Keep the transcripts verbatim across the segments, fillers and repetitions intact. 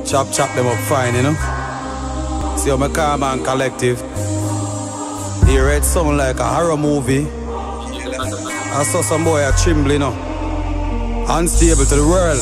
Chop chop them up fine, you know. See how my calm and collective. Hear it sound like a horror movie. I saw some boy a tremble, you know. Unstable to the world.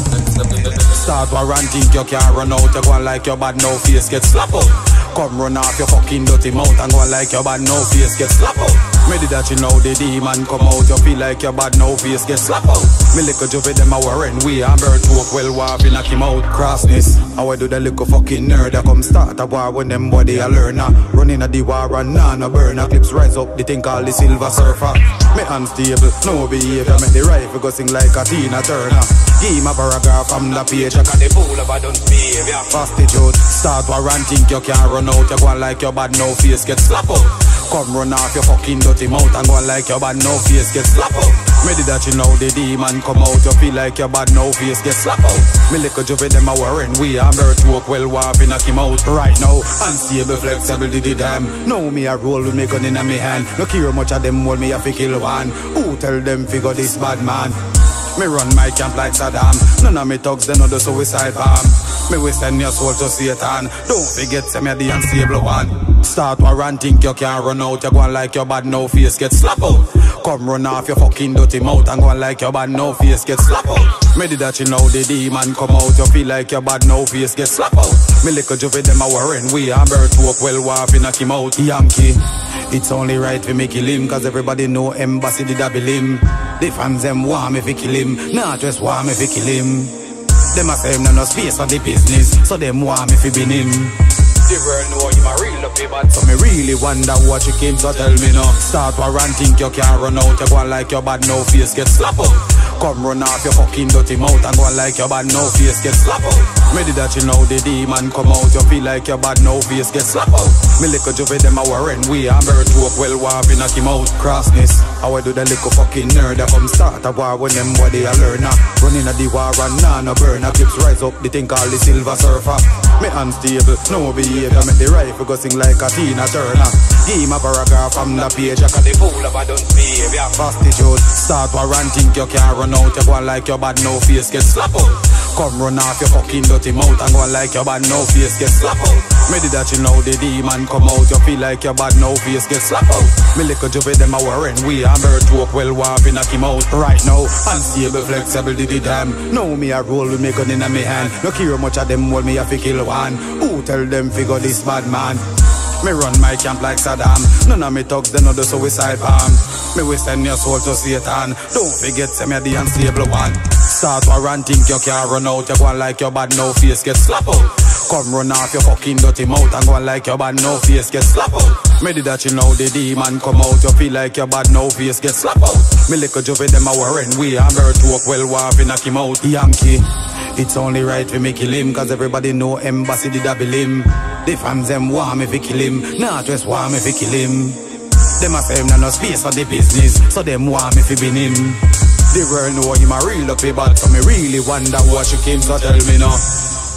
Start war and think you can't run out. You go on like your bad no face get slap out. Come run off your fucking dirty mouth and go on like your bad no face get slap out. Ready that you know the demon come out. You feel like your bad no face get slap out. Me little juvie them a warren we and bird walk well warp in knock him out. Crossness, how I do the little fucking nerd that come start a war when them body a learner. Running a the war and nah no burner. Clips rise up, the thing called the silver surfer. Me unstable, no behavior. Make the rifle go sing like a Tina Turner. Give him a paragraph from the page. I got the fool of a done behavior. Prostitute, start war and think you can't run out. You go on like your bad no face get slap out. Come run off your fucking dirty mouth and go on like your bad no face get slap out. Ready that you know the demon come out. You feel like your bad no face get slap out. Me little juvie them a warren we and bird walk well warp in knock him out. Right now, unstable flexible did the damn. Know me a roll with me gun in a me hand. No care much of them hold me a fi kill one. Who tell them figure this bad man? Me run my camp like Saddam. None of me thugs, they know the suicide bomb. Me we send your soul to Satan. Don't forget, say me the unstable one. Start war and think you can't run out. You go on like your bad no face get slap out. Come run off your fucking dirty mouth and go on like your bad no face get slap out. Ready that you know the demon come out. You feel like your bad no face get slap out. Me little juvie them a warren we and bird walk well warp in knock him out. Yankee, it's only right we make kill him, cause everybody know embassy did a bill him. The fans them want me fi kill him, not just want me fi kill him. Them a say him no space for the business, so them want me fi bin him. The world know him a real up bad, so me really wonder what you came to tell me now. Start war and think you can't run out. You go on like your bad no face get slap out. Come run off your fucking dirty mouth and go on like your bad no face get slap out. Ready that you know the demon come out. You feel like your bad no face get slap out. Me little juvie them a warren we and bird walk well warp in knock him out. Crossness, how I do the little fucking nerd that come start a war when them body a learner. Running a the war and nah no burner. Clips rise up, the thing called the silver surfer. Me unstable, no behavior. Make the rifle go sing like a Tina Turner. Give him a paragraph from the page. I got the fool of a done behavior. Prostitute, start war and think you can't run out. You go on like your bad no face get slap out. Come run off your fucking dirty mouth and go on like your bad no face get slap out. Ready that you know the demon come out. You feel like your bad no face get slap out. Me little juvie them a warren we and bird walk well warp in knock him out. Right now, unstable flexible did the damn. Know me a roll with me gun in a me hand. No care much of them hold me a fi kill one. Who tell them figure this bad man? Me run my camp like Saddam. None of me thugs, they know the suicide bomb. Me we send your soul to Satan. Don't forget, say me the unstable one. Start war and think you can't run out. You go on like your bad no face get slap out. Come run off your fucking dirty mouth and go on like your bad no face get slap out. Ready that you know the demon come out. You feel like your bad no face get slap out. Me little juvie them a warren we and bird walk well warp in knock him out. Yankee, it's only right we make kill him, cause everybody know embassy did a bill him. The fans them want me fi kill him, not just want me fi kill him. Them a say him no space for the business, so them want me fi bin him. The world know him a real up bad, so me really wonder what you came to tell me now.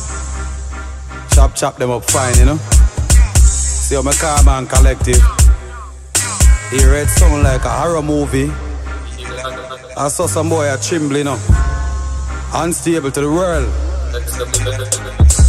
Chop chop them up fine, you know. See how my calm and collective. Hear it sound like a horror movie. I saw some boy a tremble, you know. Unstable to the world.